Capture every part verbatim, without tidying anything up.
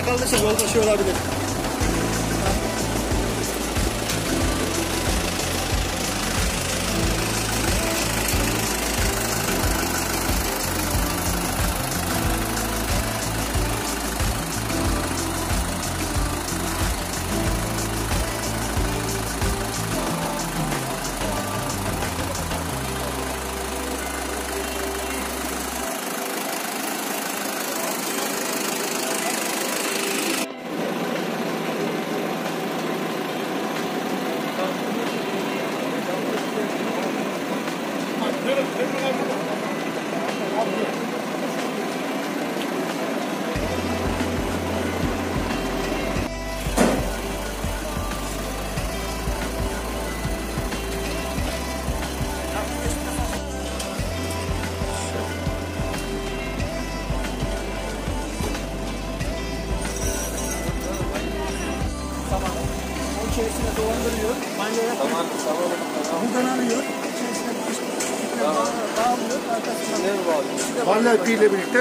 kaldıysa yolda şey olabilir. İçerisine dolandırıyor. Banyoya tamam, tamam, tamam. Buradan alıyor. İçerisine tamam. Bağlıyor. Arkasından ne bağlıyor? Banyo ipiyle birlikte.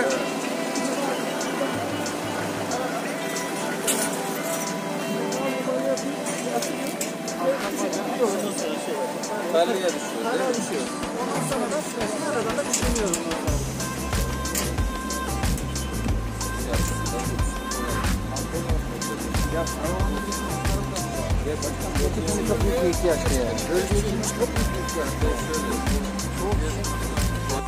Terliğe düşüyor. Terliğe düşüyor. Ondan sonra da aradan da düşünüyorum. Ya çok büyük bir ihtiyaç yani. Böyle bir ihtiyaç çok büyük bir ihtiyaç. Çok